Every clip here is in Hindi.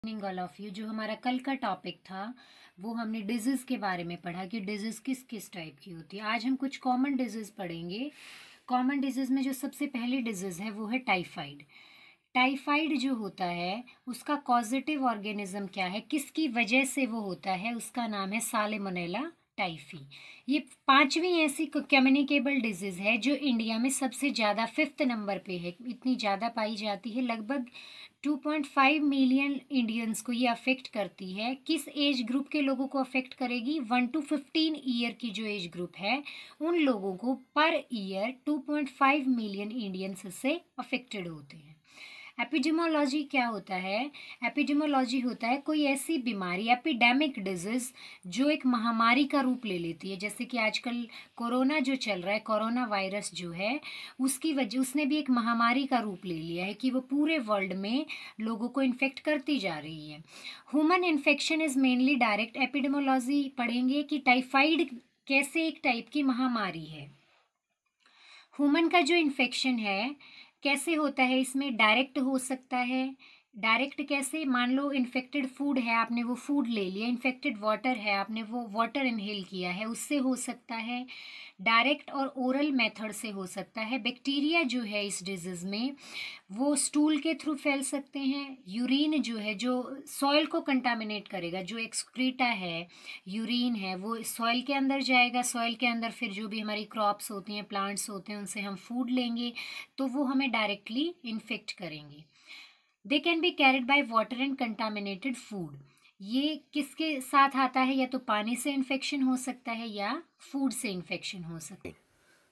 Morning all of you. जो हमारा कल का टॉपिक था वो हमने डिजीज़ के बारे में पढ़ा कि डिजीज़ किस किस टाइप की होती है। आज हम कुछ कॉमन डिजीज़ पढ़ेंगे। कॉमन डिजीज़ में जो सबसे पहली डिजीज़ है वो है टाइफाइड। टाइफाइड जो होता है उसका कॉजेटिव ऑर्गेनिज्म क्या है, किसकी वजह से वो होता है, उसका नाम है सालेमोनेला टाइफी। ये पांचवी ऐसी कम्युनिकेबल डिजीज़ है जो इंडिया में सबसे ज़्यादा 5th नंबर पे है। इतनी ज़्यादा पाई जाती है, लगभग 2.5 मिलियन इंडियंस को ये अफेक्ट करती है। किस एज ग्रुप के लोगों को अफेक्ट करेगी? 1 to 15 ईयर की जो एज ग्रुप है उन लोगों को पर ईयर 2.5 मिलियन इंडियंस इससे अफेक्टेड होते हैं। एपिडेमोलॉजी क्या होता है? एपिडेमोलॉजी होता है कोई ऐसी बीमारी, एपिडेमिक डिजीज, जो एक महामारी का रूप ले लेती है। जैसे कि आजकल कोरोना जो चल रहा है, कोरोना वायरस जो है, उसकी वजह उसने भी एक महामारी का रूप ले लिया है कि वो पूरे वर्ल्ड में लोगों को इन्फेक्ट करती जा रही है। Human infection is mainly direct. Epidemiology पढ़ेंगे कि टाइफाइड कैसे एक टाइप की महामारी है। ह्यूमन का जो इन्फेक्शन है कैसे होता है, इसमें डायरेक्ट हो सकता है। डायरेक्ट कैसे? मान लो इन्फेक्टेड फूड है, आपने वो फूड ले लिया। इन्फेक्टेड वाटर है, आपने वो वाटर इनहेल किया है, उससे हो सकता है। डायरेक्ट और ओरल मेथड से हो सकता है। बैक्टीरिया जो है इस डिजीज़ में वो स्टूल के थ्रू फैल सकते हैं। यूरिन जो है, जो सॉइल को कंटामिनेट करेगा, जो एक्सक्रीटा है, यूरिन है, वो सॉइल के अंदर जाएगा। सॉइल के अंदर फिर जो भी हमारी क्रॉप्स होती हैं, प्लांट्स होते हैं, उनसे हम फूड लेंगे तो वो हमें डायरेक्टली इन्फेक्ट करेंगे। They can be carried by water and contaminated food. ये किसके साथ आता है? या तो पानी से इन्फेक्शन हो सकता है या फूड से इन्फेक्शन हो सकता है।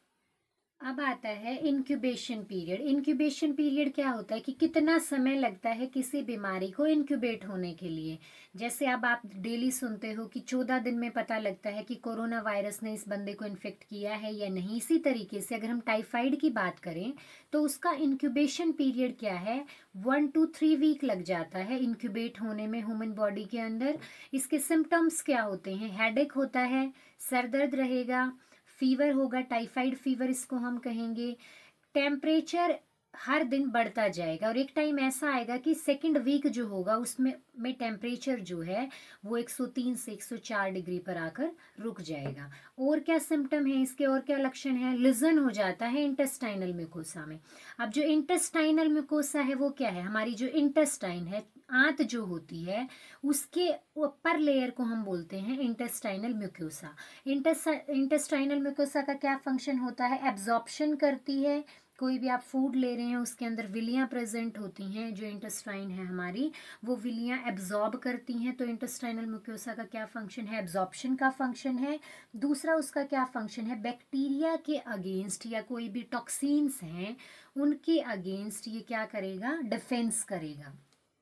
अब आता है इंक्यूबेशन पीरियड। इंक्यूबेशन पीरियड क्या होता है कि कितना समय लगता है किसी बीमारी को इंक्यूबेट होने के लिए। जैसे अब आप डेली सुनते हो कि 14 दिन में पता लगता है कि कोरोना वायरस ने इस बंदे को इन्फेक्ट किया है या नहीं। इसी तरीके से अगर हम टाइफाइड की बात करें तो उसका इंक्यूबेशन पीरियड क्या है? 1 to 3 वीक लग जाता है इंक्यूबेट होने में ह्यूमन बॉडी के अंदर। इसके सिम्टम्स क्या होते हैं? हेडेक होता है, सर दर्द रहेगा, फीवर होगा, टाइफाइड फीवर इसको हम कहेंगे। टेम्परेचर हर दिन बढ़ता जाएगा और एक टाइम ऐसा आएगा कि सेकंड वीक जो होगा उसमें टेम्परेचर जो है वो 103 से 104 डिग्री पर आकर रुक जाएगा। और क्या सिम्टम है इसके, और क्या लक्षण है? लिजन हो जाता है इंटेस्टाइनल म्यूकोसा में। अब जो इंटेस्टाइनल म्यूकोसा है वो क्या है? हमारी जो इंटेस्टाइन है, आंत जो होती है, उसके ऊपर लेयर को हम बोलते हैं इंटेस्टाइनल म्यूकोसा। इंटेस्टाइनल म्यूकोसा का क्या फंक्शन होता है? एब्जॉर्प्शन करती है। कोई भी आप फूड ले रहे हैं उसके अंदर विलियां प्रेजेंट होती हैं, जो इंटेस्टाइन है हमारी, वो विलियां एब्जॉर्ब करती हैं। तो इंटेस्टाइनल म्यूकोसा का क्या फंक्शन है? एब्जॉर्प्शन का फंक्शन है। दूसरा उसका क्या फंक्शन है? बैक्टीरिया के अगेंस्ट या कोई भी टॉक्सिन्स हैं उनके अगेंस्ट ये क्या करेगा? डिफेंस करेगा।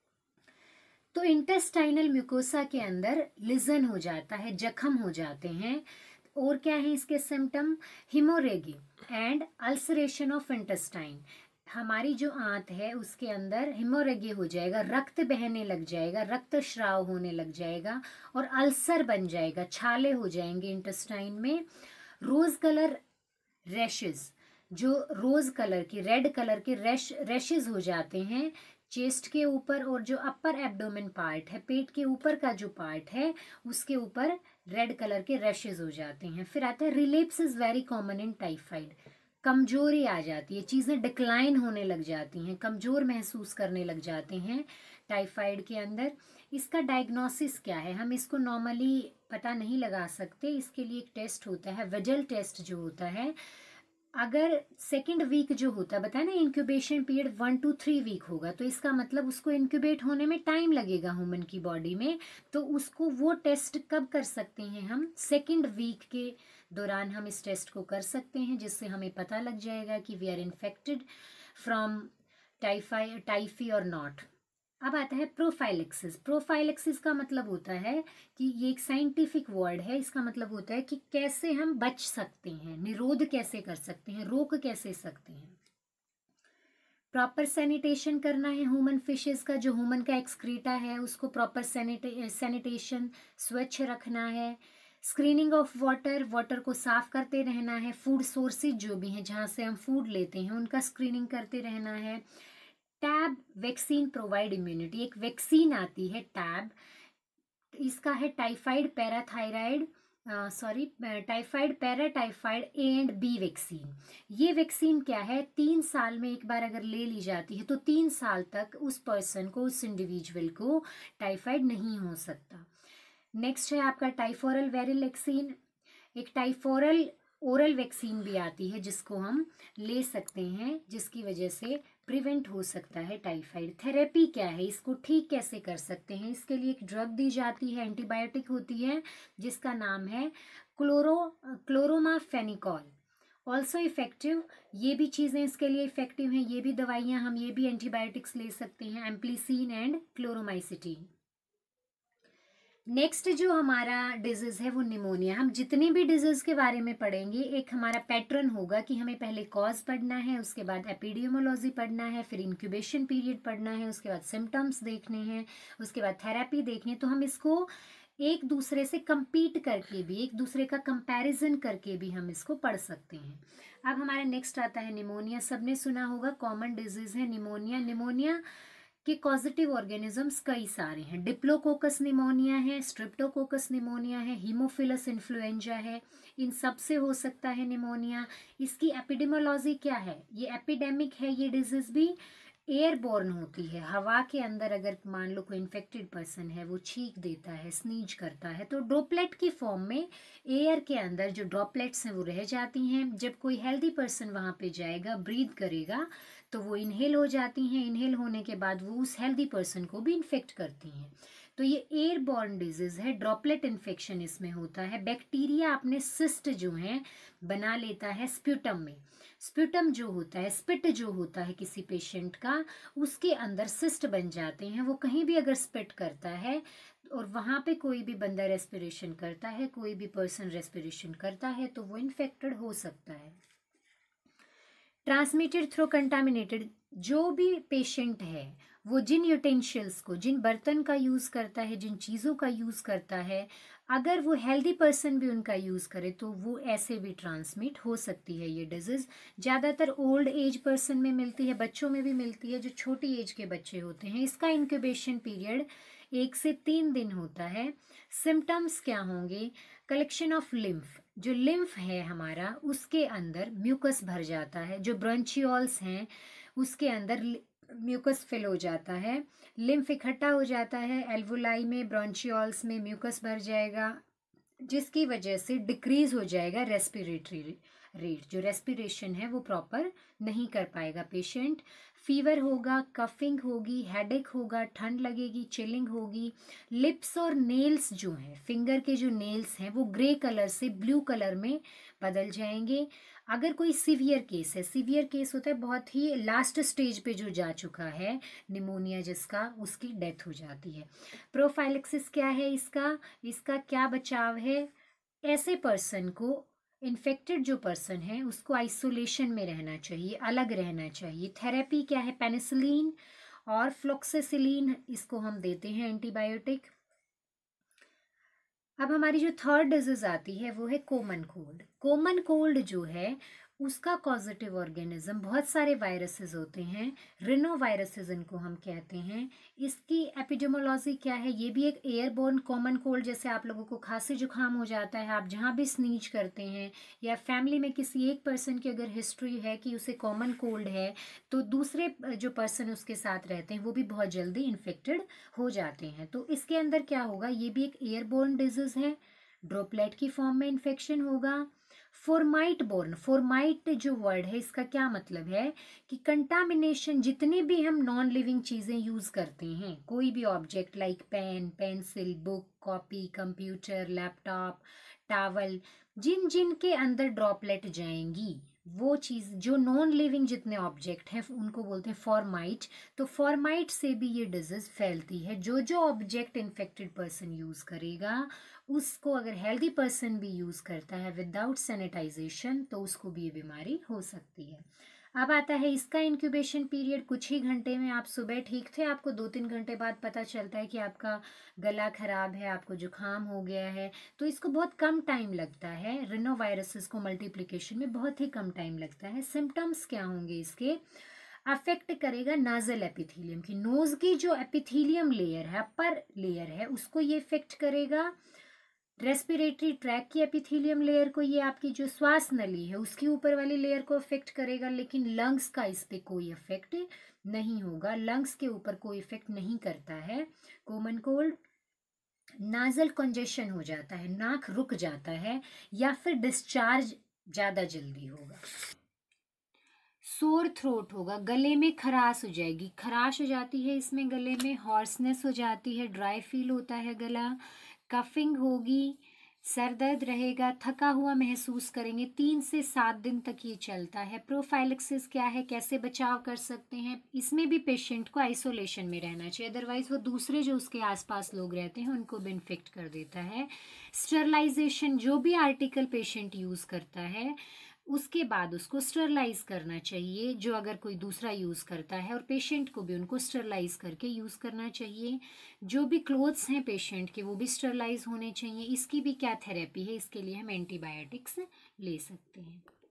तो इंटेस्टाइनल म्यूकोसा के अंदर लिजन हो जाता है, जख्म हो जाते हैं। और क्या है इसके symptom? Haemorrhage and ulceration of intestine. हमारी जो आंत है उसके अंदर हिमोरेगी हो जाएगा, रक्त बहने लग जाएगा, रक्त स्राव होने लग जाएगा और अल्सर बन जाएगा, छाले हो जाएंगे इंटेस्टाइन में। रोज कलर रैशेस, जो रोज कलर की, रेड कलर के रैशेस हो जाते हैं चेस्ट के ऊपर, और जो अपर एब्डोमेन पार्ट है, पेट के ऊपर का जो पार्ट है, उसके ऊपर रेड कलर के रैशेस हो जाते हैं। फिर आता है relapse is very common in typhoid. कमजोरी आ जाती है, चीज़ें डिक्लाइन होने लग जाती हैं, कमजोर महसूस करने लग जाते हैं टाइफाइड के अंदर। इसका डायग्नोसिस क्या है? हम इसको नॉर्मली पता नहीं लगा सकते। इसके लिए एक टेस्ट होता है, वेजल टेस्ट जो होता है। अगर सेकेंड वीक जो होता है, बताया ना इंक्यूबेशन पीरियड 1 to 3 वीक होगा, तो इसका मतलब उसको इंक्यूबेट होने में टाइम लगेगा ह्यूमन की बॉडी में। तो उसको वो टेस्ट कब कर सकते हैं हम? सेकेंड वीक के दौरान हम इस टेस्ट को कर सकते हैं, जिससे हमें पता लग जाएगा कि we are infected from typhi और नॉट। अब आता है प्रोफाइलेक्सिस। प्रोफाइलेक्सिस का मतलब होता है कि ये एक साइंटिफिक वर्ड है। इसका मतलब होता है कि कैसे हम बच सकते हैं, निरोध कैसे कर सकते हैं, रोक कैसे सकते हैं। प्रॉपर सैनिटेशन करना है ह्यूमन फिशेस का, जो ह्यूमन का एक्सक्रीटा है उसको प्रॉपर सैनिटेशन, स्वच्छ रखना है। स्क्रीनिंग ऑफ वाटर, वाटर को साफ करते रहना है। फूड सोर्सेज जो भी हैं जहाँ से हम फूड लेते हैं उनका स्क्रीनिंग करते रहना है। टैब वैक्सीन प्रोवाइड इम्यूनिटी, एक वैक्सीन आती है टैब, इसका है typhoid parathyroid typhoid paratyphoid A and B vaccine. ये वैक्सीन क्या है, 3 साल में एक बार अगर ले ली जाती है तो 3 साल तक उस पर्सन को, उस इंडिविजुअल को टाइफाइड नहीं हो सकता। नेक्स्ट है आपका टाइफोरल वेरिल वैक्सीन, एक टाइफोरल ओरल वैक्सीन भी आती है जिसको हम ले सकते हैं, जिसकी वजह से प्रिवेंट हो सकता है टाइफाइड। थेरेपी क्या है, इसको ठीक कैसे कर सकते हैं, इसके लिए एक ड्रग दी जाती है, एंटीबायोटिक होती है जिसका नाम है क्लोरोमाफेनिकॉल, ऑल्सो इफेक्टिव। ये भी चीज़ें इसके लिए इफेक्टिव हैं, ये भी दवाइयाँ हम ये भी एंटीबायोटिक्स ले सकते हैं, एम्प्लीसिन एंड क्लोरोमाइसिटीन। नेक्स्ट जो हमारा डिजीज है वो निमोनिया। हम जितने भी डिजीज के बारे में पढ़ेंगे एक हमारा पैटर्न होगा कि हमें पहले कॉज पढ़ना है, उसके बाद एपिडियोमोलॉजी पढ़ना है, फिर इंक्यूबेशन पीरियड पढ़ना है, उसके बाद सिम्टम्स देखने हैं, उसके बाद थेरेपी देखनी है। तो हम इसको एक दूसरे से कंपीट करके भी, एक दूसरे का कंपैरिजन करके भी हम इसको पढ़ सकते हैं। अब हमारा नेक्स्ट आता है निमोनिया। सबने सुना होगा, कॉमन डिजीज है निमोनिया। निमोनिया के कॉजेटिव ऑर्गेनिजम्स कई सारे हैं, डिप्लोकोकस निमोनिया है, स्ट्रिप्टोकोकस निमोनिया है, हीमोफिलस इन्फ्लुएंजा है, इन सब से हो सकता है निमोनिया। इसकी एपिडेमोलॉजी क्या है, ये एपिडेमिक है, ये डिजीज भी एयरबोर्न होती है। हवा के अंदर अगर मान लो कोई इन्फेक्टेड पर्सन है, वो छींक देता है, स्नीज करता है, तो ड्रॉपलेट की फॉर्म में एयर के अंदर जो ड्रॉपलेट्स हैं वो रह जाती हैं। जब कोई हेल्दी पर्सन वहाँ पे जाएगा, ब्रीथ करेगा, तो वो इनहेल हो जाती हैं। इनहेल होने के बाद वो उस हेल्दी पर्सन को भी इन्फेक्ट करती हैं। तो ये एयरबॉर्न डिजीज है, ड्रॉपलेट इन्फेक्शन इसमें होता है। बैक्टीरिया अपने सिस्ट जो हैं बना लेता है स्प्यूटम में। स्प्यूटम जो होता है, स्पिट जो होता है किसी पेशेंट का, उसके अंदर सिस्ट बन जाते हैं। वो कहीं भी अगर स्पिट करता है और वहाँ पे कोई भी बंदा रेस्पिरेशन करता है, कोई भी पर्सन रेस्पिरेशन करता है, तो वो इन्फेक्टेड हो सकता है। ट्रांसमिटेड थ्रू कंटामिनेटेड, जो भी पेशेंट है वो जिन यूटेंशियल्स को, जिन बर्तन का यूज़ करता है, जिन चीज़ों का यूज़ करता है, अगर वो हेल्दी पर्सन भी उनका यूज़ करे तो वो ऐसे भी ट्रांसमिट हो सकती है ये डिजीज़। ज़्यादातर ओल्ड एज पर्सन में मिलती है, बच्चों में भी मिलती है, जो छोटी एज के बच्चे होते हैं। इसका इंक्यूबेशन पीरियड 1 से 3 दिन होता है। सिम्टम्स क्या होंगे, कलेक्शन ऑफ लिम्फ, जो लिम्फ है हमारा उसके अंदर म्यूकस भर जाता है, जो ब्रोंचियोल्स हैं उसके अंदर म्यूकस फिल हो जाता है, लिम्फ इकट्ठा हो जाता है, एल्वुलाई में, ब्रोंचियोल्स में म्यूकस भर जाएगा, जिसकी वजह से डिक्रीज हो जाएगा रेस्पिरेटरी रेट, जो रेस्पिरेशन है वो प्रॉपर नहीं कर पाएगा पेशेंट। फीवर होगा, कफिंग होगी, हेडेक होगा, ठंड लगेगी, चिलिंग होगी। लिप्स और नेल्स जो हैं, फिंगर के जो नेल्स हैं वो ग्रे कलर से ब्लू कलर में बदल जाएंगे। अगर कोई सीवियर केस है, सीवियर केस होता है बहुत ही लास्ट स्टेज पे जो जा चुका है निमोनिया जिसका, उसकी डेथ हो जाती है। प्रोफाइलेक्सिस क्या है इसका, इसका क्या बचाव है, ऐसे पर्सन को, इन्फेक्टेड जो पर्सन है उसको आइसोलेशन में रहना चाहिए, अलग रहना चाहिए। थेरेपी क्या है, पेनिसिलिन और फ्लोक्सेसिलिन, इसको हम देते हैं एंटीबायोटिक। अब हमारी जो थर्ड डिजीज आती है वो है कॉमन कोल्ड। कॉमन कोल्ड जो है उसका कॉजेटिव ऑर्गेनिज्म बहुत सारे वायरसेस होते हैं, रिनो वायरसेस इनको हम कहते हैं। इसकी एपिडेमोलॉजी क्या है, ये भी एक एयरबोर्न कॉमन कोल्ड, जैसे आप लोगों को खांसी जुकाम हो जाता है, आप जहाँ भी स्नीज करते हैं, या फैमिली में किसी एक पर्सन की अगर हिस्ट्री है कि उसे कॉमन कोल्ड है, तो दूसरे जो पर्सन उसके साथ रहते हैं वो भी बहुत जल्दी इन्फेक्टेड हो जाते हैं। तो इसके अंदर क्या होगा, ये भी एक एयरबोर्न डिजीज है, ड्रॉपलेट की फॉर्म में इन्फेक्शन होगा। फोर्माइट बोर्न, फोर्माइट जो वर्ड है इसका क्या मतलब है कि कंटामिनेशन, जितने भी हम नॉन लिविंग चीजें यूज करते हैं, कोई भी object like pen, pencil, book, copy, computer, laptop, towel, जिन जिन के अंदर ड्रॉपलेट जाएंगी, वो चीज जो नॉन लिविंग जितने ऑब्जेक्ट हैं उनको बोलते हैं फॉर्माइट। तो फॉर्माइट से भी ये डिजीज फैलती है। जो जो ऑब्जेक्ट इन्फेक्टेड पर्सन यूज करेगा उसको अगर हेल्दी पर्सन भी यूज करता है विदाउट सैनिटाइजेशन तो उसको भी ये बीमारी हो सकती है। अब आता है इसका इंक्यूबेशन पीरियड, कुछ ही घंटे में, आप सुबह ठीक थे, आपको 2-3 घंटे बाद पता चलता है कि आपका गला खराब है, आपको जुकाम हो गया है, तो इसको बहुत कम टाइम लगता है। रिनो वायरसेस को मल्टीप्लिकेशन में बहुत ही कम टाइम लगता है। सिम्टम्स क्या होंगे इसके, अफेक्ट करेगा नाजल एपिथेलियम की, नोज की जो एपिथेलियम लेयर है, अपर लेयर है, उसको ये इफेक्ट करेगा। रेस्पिरेटरी ट्रैक की एपिथेलियम लेयर को, ये आपकी जो श्वास नली है उसकी ऊपर वाली लेयर को अफेक्ट करेगा, लेकिन लंग्स का इस पे कोई इफेक्ट नहीं होगा, लंग्स के ऊपर कोई इफेक्ट नहीं करता है कॉमन कोल्ड। नाजल कंजेशन हो जाता है, नाक रुक जाता है, या फिर डिस्चार्ज ज़्यादा जल्दी होगा। सोर थ्रोट होगा, गले में खराश हो जाएगी, खराश हो जाती है इसमें गले में, हॉर्सनेस हो जाती है, ड्राई फील होता है गला, कफिंग होगी, सर दर्द रहेगा, थका हुआ महसूस करेंगे। 3 से 7 दिन तक ये चलता है। प्रोफाइलेक्सिस क्या है, कैसे बचाव कर सकते हैं, इसमें भी पेशेंट को आइसोलेशन में रहना चाहिए, अदरवाइज वो दूसरे जो उसके आसपास लोग रहते हैं उनको भी इन्फेक्ट कर देता है। स्टरलाइजेशन, जो भी आर्टिकल पेशेंट यूज़ करता है उसके बाद उसको स्टरलाइज करना चाहिए, जो अगर कोई दूसरा यूज़ करता है, और पेशेंट को भी उनको स्टरलाइज करके यूज़ करना चाहिए। जो भी क्लोथ्स हैं पेशेंट के वो भी स्टरलाइज होने चाहिए। इसकी भी क्या थेरेपी है, इसके लिए हम एंटीबायोटिक्स ले सकते हैं।